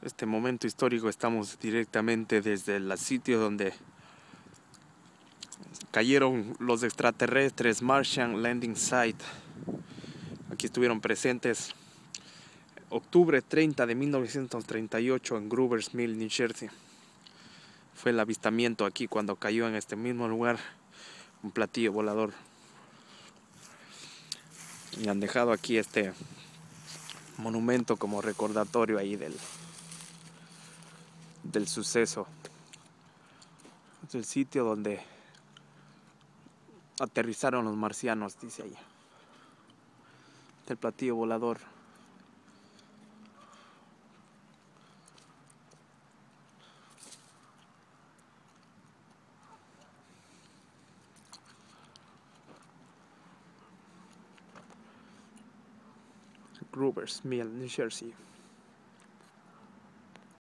Este momento histórico estamos directamente desde el sitio donde cayeron los extraterrestres, Martian Landing Site. Aquí estuvieron presentes octubre 30 de 1938 en Grover's Mill, New Jersey. Fue el avistamiento aquí cuando cayó en este mismo lugar un platillo volador. Y han dejado aquí este monumento como recordatorio ahí del suceso. Es el sitio donde aterrizaron los marcianos, dice ahí. El platillo volador. Grover's Mill, New Jersey.